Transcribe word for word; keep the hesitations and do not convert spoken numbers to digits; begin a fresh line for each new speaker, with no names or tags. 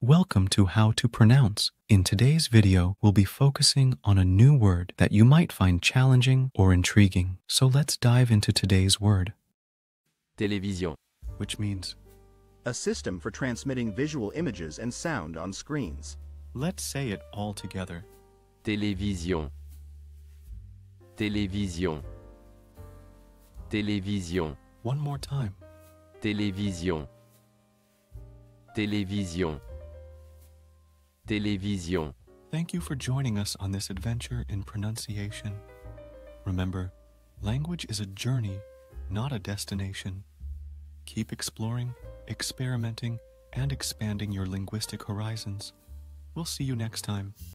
Welcome to How to Pronounce. In today's video, we'll be focusing on a new word that you might find challenging or intriguing. So let's dive into today's word.
Télévision.
Which means,
a system for transmitting visual images and sound on screens.
let's say it all together.
Télévision. Télévision. Télévision.
One more time.
Télévision. Télévision. Télévision.
Thank you for joining us on this adventure in pronunciation. Remember, language is a journey, not a destination. Keep exploring, experimenting, and expanding your linguistic horizons. We'll see you next time.